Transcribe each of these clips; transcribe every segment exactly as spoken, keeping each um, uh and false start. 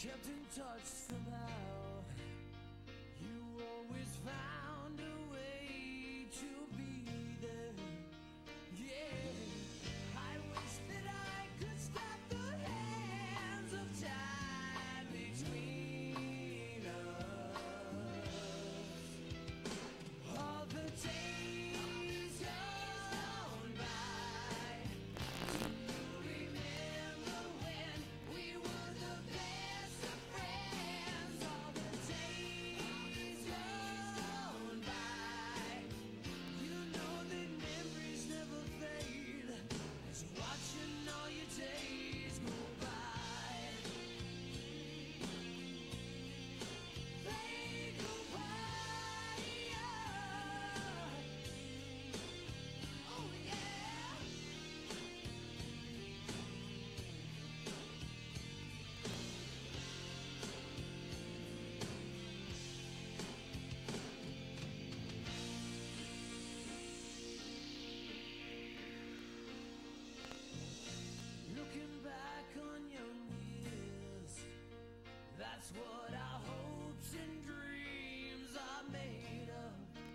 kept in touch somehow. You always found a way to be there. Yeah, I wish that I could stop the hands of time between us. All the days gone by. Do you remember when we were the best of friends? All the days gone by. You know that memories never fade as you're watching all your days go by. They go by. Oh yeah. Looking back on young years, that's what our hopes and dreams are made of.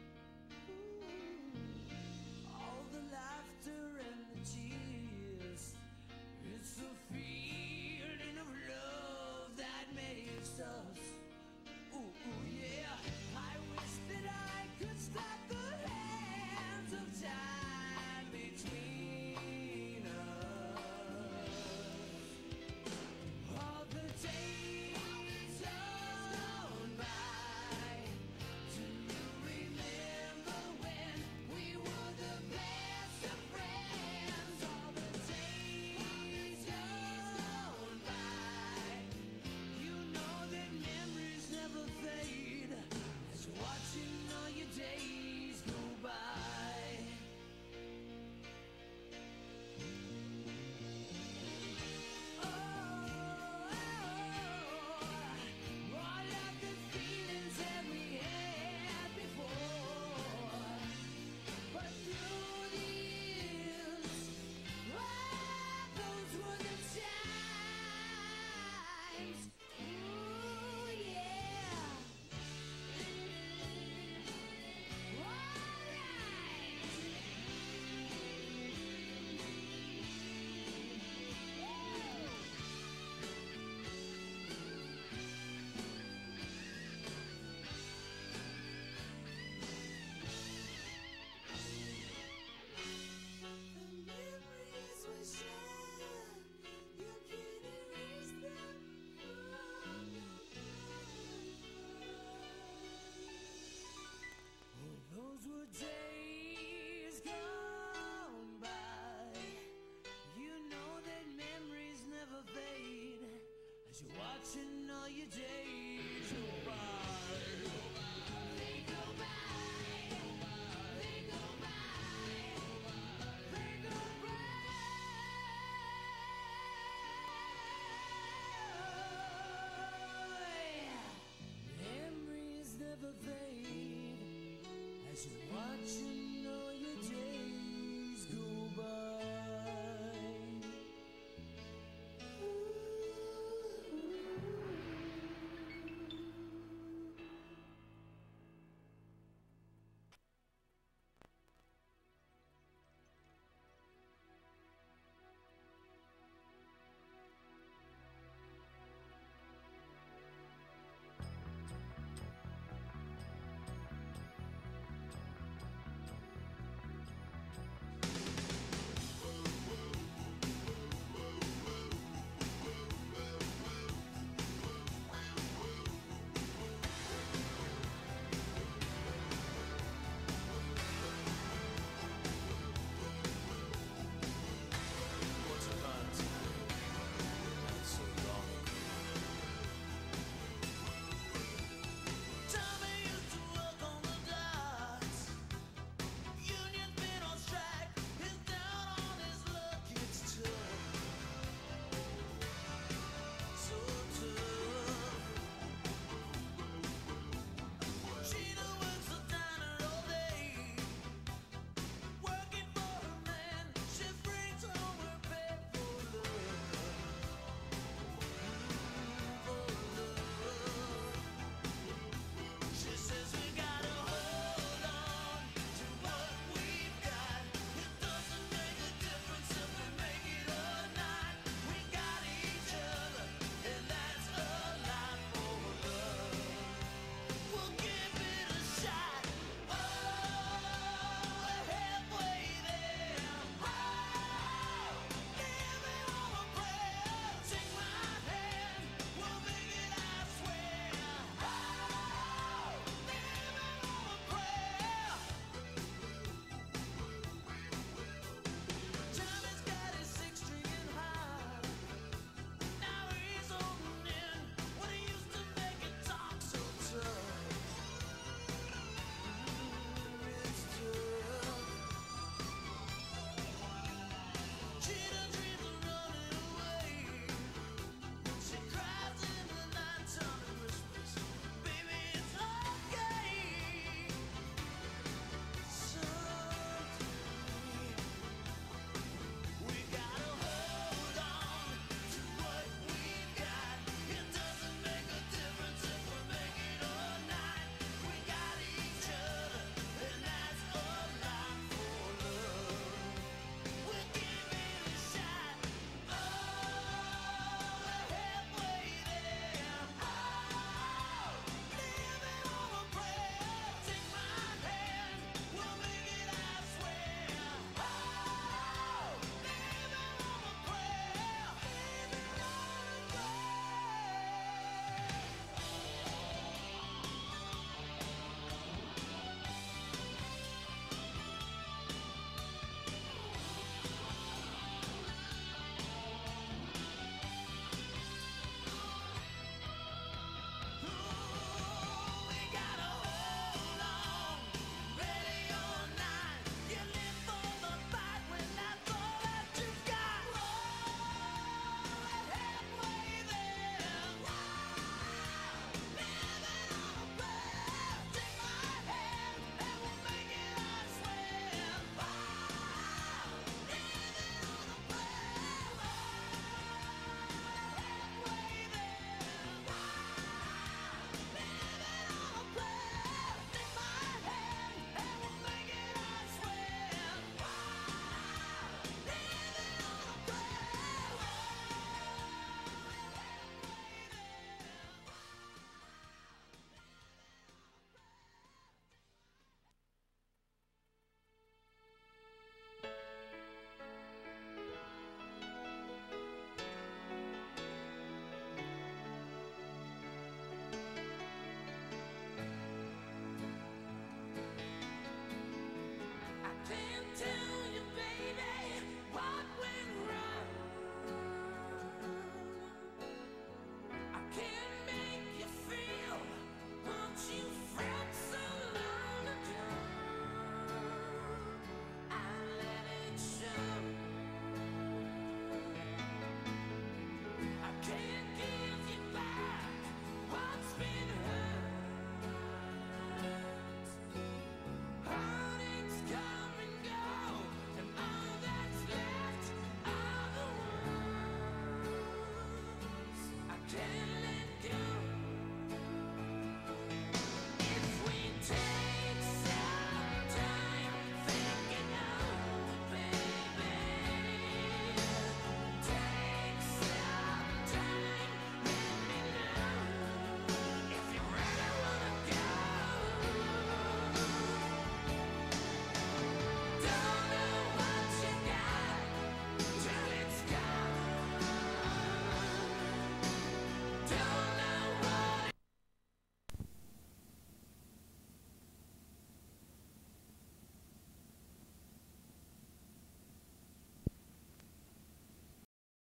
Ooh, all the laughter and the tears, it's the feeling of love that makes us. Ooh, ooh, yeah. I wish that I could stop the hands of time between us. All the days gone by. Do you remember when we were the best of friends? All the days gone by. You know that memories never fade as you're watching all your days go by. All of the feelings that we had before, but through the years, oh, those were the times. Ooh, yeah. All right. The memories we shared, you can't erase them from your mind. Oh, those were days gone by. You know that memories never fade as you're watching all your days go by. They go by. They go by. They go by. Memories never fade as you're watching all your days.